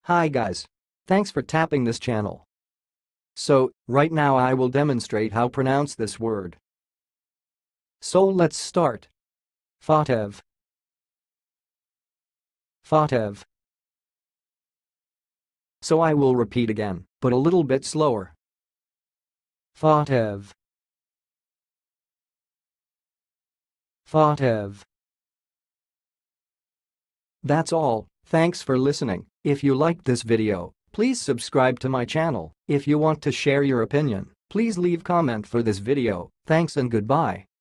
Hi guys. Thanks for tapping this channel. So, right now I will demonstrate how pronounce this word. So let's start. Fotev. Fotev. So I will repeat again, but a little bit slower. Fotev. Fotev. That's all. Thanks for listening. If you liked this video, please subscribe to my channel. If you want to share your opinion, please leave comment for this video. Thanks and goodbye.